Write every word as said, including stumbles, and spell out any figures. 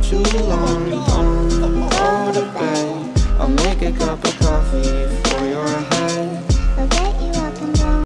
too long. Don't go to bed, I'll make a cup of